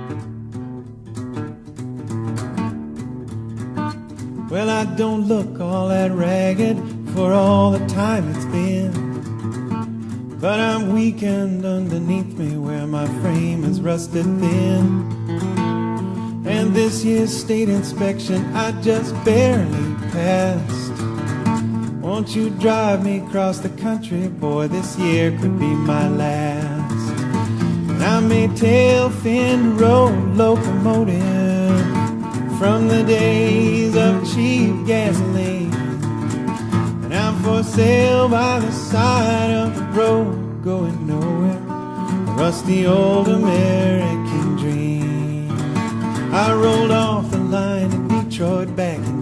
Well, I don't look all that ragged for all the time it's been, but I'm weakened underneath me where my frame is rusted thin. And this year's state inspection I just barely passed. Won't you drive me across the country, boy, this year could be my last. And I'm a tail-fin road locomotive from the days of cheap gasoline, and I'm for sale by the side of the road, going nowhere, a rusty old American dream. I rolled off the line in Detroit back in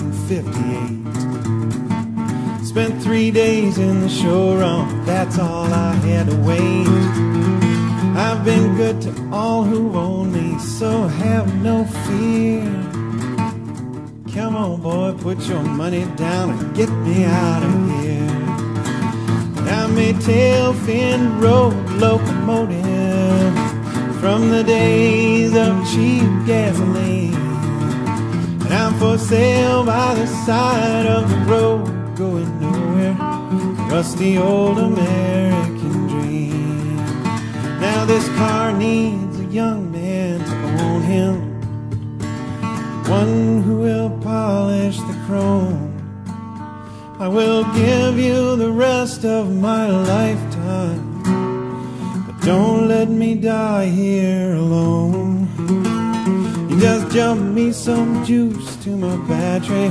1958. Spent 3 days in the showroom, that's all I had to wait. I've been good to all who own me, so have no fear. Come on, boy, put your money down and get me out of here. And I'm a tail-fin road locomotive from the days of cheap gasoline, and I'm for sale by the side of the road, going nowhere, rusty old American dream. Now this car needs a young man to own him, one who will polish the chrome. I will give you the rest of my lifetime, but don't let me die here alone. You just jump me some juice to my battery,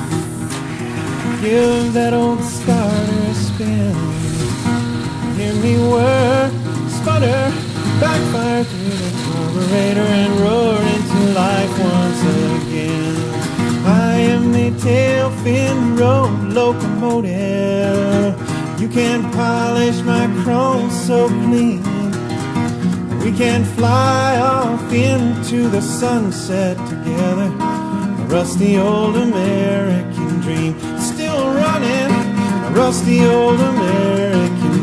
give that old starter a spin. Hear me whir, sputter, backfire through the carburetor and roar into life once again. I am the tail-fin road locomotive. You can polish my chrome so clean, we can fly off into the sunset together, a rusty old American dream, still running, a rusty old American